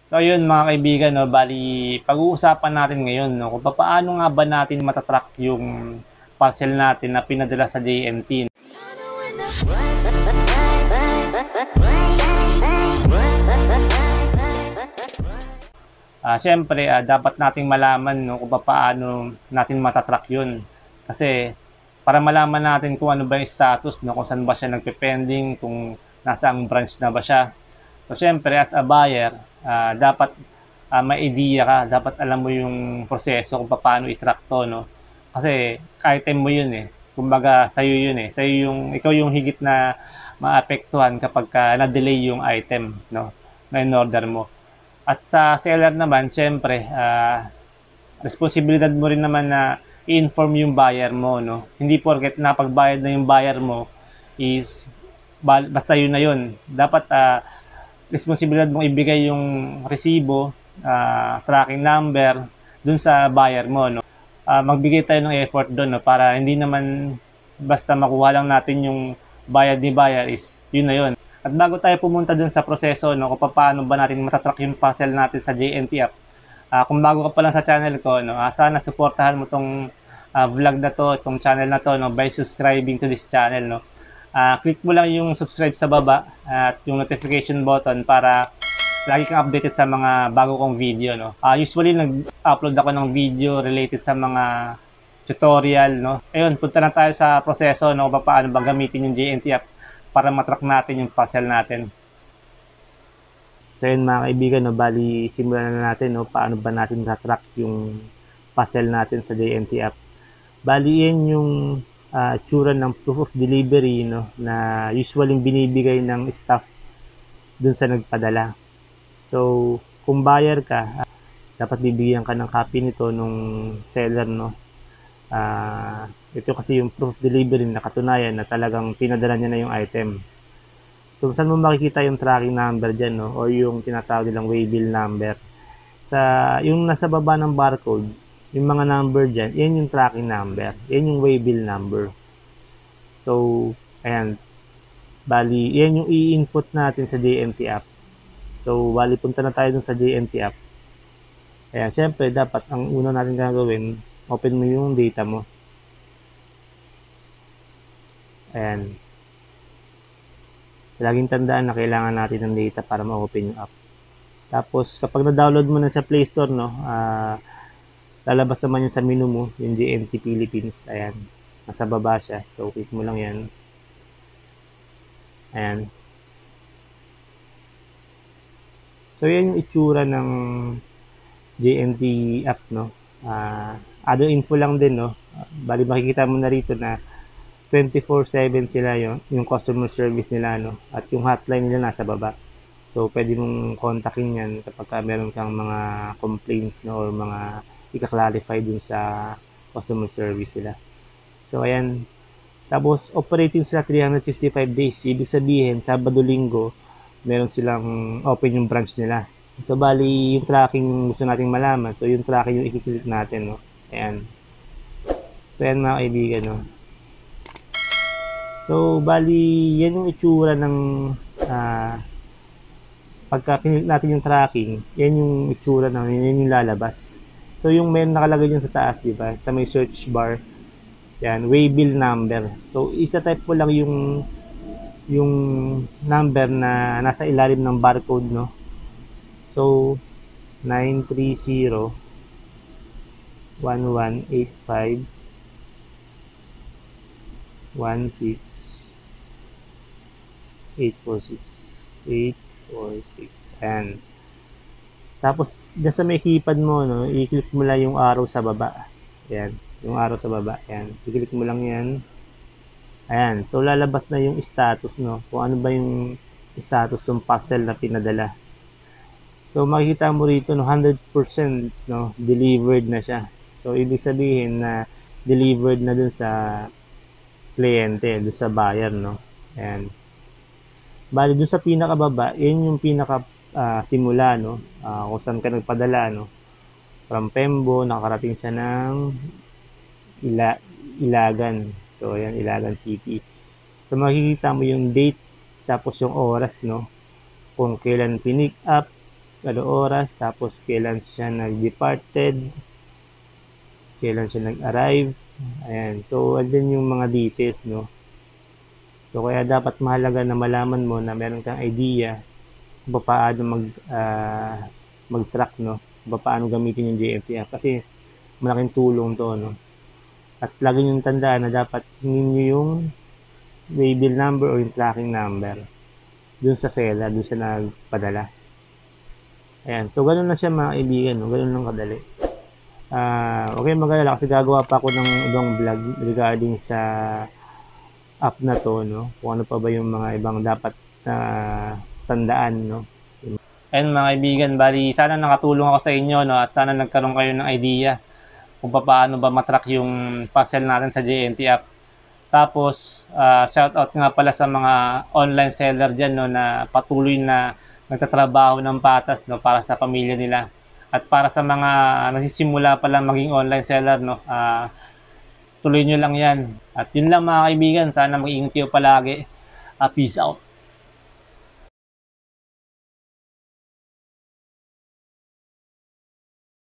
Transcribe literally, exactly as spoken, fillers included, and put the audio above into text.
So ayun mga kaibigan 'no, bali pag-uusapan natin ngayon 'no, kung papaano nga ba natin mata-track yung parcel natin na pinadala sa J N T. Ah, siyempre, ah, dapat nating malaman 'no, kung papaano natin mata-track 'yun. Kasi para malaman natin kung ano ba yung status 'no, kung saan ba siya nagpe-pending, kung nasaang branch na ba siya. So siyempre as a buyer, ah, dapat, ah, may idea ka, dapat alam mo yung proseso kung paano i-track 'to 'no. Kasi item mo 'yun, eh, kumbaga sa'yo 'yun, eh, sa'yo yung ikaw yung higit na maapektuhan kapagka na-delay yung item 'no, na in-order mo. At sa seller naman siyempre, ah, responsibilidad mo rin naman na i-inform yung buyer mo 'no. Hindi porket napagbayad na yung buyer mo is bal basta yun na yun. Dapat, ah, responsibilidad mong ibigay yung resibo, ah, tracking number dun sa buyer mo 'no. Ah, magbigay tayo ng effort dun 'no, para hindi naman basta makuha lang natin yung bayad ni buyer is yun na yun. At bago tayo pumunta dun sa proseso 'no, kung paano ba natin mata-track yung parcel natin sa J N T app, ah, kung bago ka pa lang sa channel ko 'no, ah, sana suportahan mo 'tong, ah, vlog na 'to, 'tong channel na 'to 'no, by subscribing to this channel 'no. Ah, click mo lang yung subscribe sa baba at yung notification button para lagi kang updated sa mga bago kong video 'no. Ah, usually nag-upload ako ng video related sa mga tutorial 'no. Ayun, punta na tayo sa proseso 'no, kung paano ba gamitin yung J N T app para ma-track natin yung parcel natin. So yun mga kaibigan 'no, bali simulan na natin 'no, paano ba natin ma-track yung parcel natin sa J N T app. Bali yan yung uh, itsura ng proof of delivery 'no, na usually binibigay ng staff dun sa nagpadala. So kung buyer ka, uh, dapat bibigyan ka ng copy nito nung seller 'no. Uh, ito kasi yung proof of delivery na katunayan na talagang pinadala niya na yung item. So saan mo makikita yung tracking number dyan, no? O yung tinatawag nilang waybill number. Sa yung nasa baba ng barcode, yung mga number dyan, yan yung tracking number. Yan yung waybill number. So, ayan. Bali, yan yung i-input natin sa J N T app. So, bali punta na tayo dun sa J N T app. Ayan, syempre dapat ang una natin gagawin, open mo yung data mo. Ayan. Laging tandaan na kailangan natin ng data para ma-open yung app. Tapos, kapag na-download mo na sa Play Store, no, uh, lalabas naman yun sa menu mo, yung J N T Philippines. Ayan. Nasa baba siya. So, click mo lang yan. Ayan. So, yan yung itsura ng J N T app, no. Uh, other info lang din, no. Bali, makikita mo na rito na twenty-four seven sila yung, yung customer service nila, no. At yung hotline nila nasa baba. So, pwede mong kontakin yan kapag meron kang mga complaints, no, or mga ika-clarify dun sa customer service nila. So, ayan. Tapos, operating sila three hundred sixty-five days. Ibig sabihin, Sabado, Linggo, meron silang open yung branch nila. So, bali, yung tracking gusto nating malaman. So, yung tracking yung i-click natin, no. Ayan. So, ayan mga kaibigan, no. So, bali, yan yung itsura ng uh, pagka kinik natin yung tracking, yan yung itsura ng, yan yung lalabas. So, yung may nakalagay dyan sa taas, di ba? Sa may search bar, yan, waybill number. So, ita-type mo lang yung yung number na nasa ilalim ng barcode, no? So, nine three zero one one eight five one six eight four six eight four six. Ayan. Tapos, dyan sa may keypad mo, no, i-click mo lang yung arrow sa baba. Ayan. Yung arrow sa baba. Ayan. I-click mo lang yan. Ayan. So, lalabas na yung status, no. Kung ano ba yung status ng parcel na pinadala. So, makikita mo rito, no, one hundred percent, no, delivered na siya. So, ibig sabihin na delivered na dun sa kliyente, dun sa buyer, no. Ayan. Bali, dun sa pinakababa, yan yung pinaka uh, simula, no. Uh, kung saan ka nagpadala, no. From Pembo, nakarating siya ng Ila Ilagan. So, ayan, Ilagan City. So, makikita mo yung date, tapos yung oras, no. Kung kailan pinick up, ano oras, tapos kailan siya nag-departed, kailan siya nag-arrive. Ayan. So, andyan yung mga details, no? So, kaya dapat mahalaga na malaman mo na meron kang idea kung paano mag, uh, mag-track, no? Kung paano gamitin yung J M T app. Kasi, malaking tulong to, no? At lagi niyong tandaan na dapat hingin nyo yung waybill number o yung tracking number dun sa seller, dun sa nagpadala. Ayan. So, ganun lang siya mga kaibigan, no? Ganun lang kadali. Uh, okay, mag-alala kasi gagawa pa ako ng ibang vlog regarding sa app na to, no? Kung ano pa ba yung mga ibang dapat na uh, tandaan, no? Ayun mga kaibigan, bali sana nakatulong ako sa inyo, no? At sana nagkaroon kayo ng idea kung paano ba matrack yung parcel natin sa J M T app. Tapos, uh, shout out nga pala sa mga online seller dyan, no, na patuloy na nagtatrabaho ng patas, no, para sa pamilya nila. At para sa mga nagsisimula pa lang maging online seller, no, uh, tuloy nyo lang yan. At yun lang mga kaibigan, sana mag-iingat kayo palagi. Uh, peace out.